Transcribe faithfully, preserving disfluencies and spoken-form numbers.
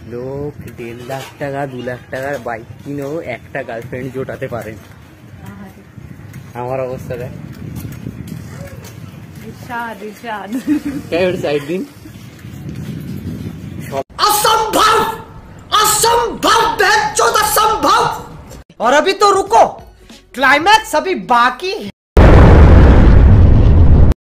লোক দেড় লাখ টাকা দু লাখ টাকার বাইক কিনেও একটা গার্লফ্রেন্ড জোটাতে পারেন। আমার অবস্থা দেখ। साइड दिन असंभव असंभव असंभव। और अभी तो रुको, क्लाइमैक्स अभी बाकी है।